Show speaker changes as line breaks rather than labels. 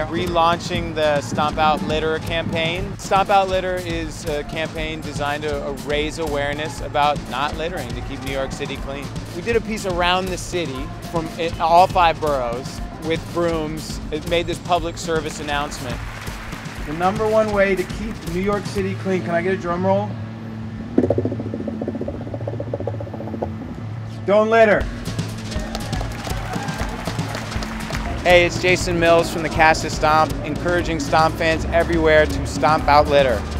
relaunching the Stomp Out Litter campaign. Stomp Out Litter is a campaign designed to raise awareness about not littering, to keep New York City clean. We did a piece around the city from all 5 boroughs with brooms. It made this public service announcement. The #1 way to keep New York City clean, can I get a drum roll? Don't litter. Hey, it's Jason Mills from the cast of Stomp, encouraging Stomp fans everywhere to stomp out litter.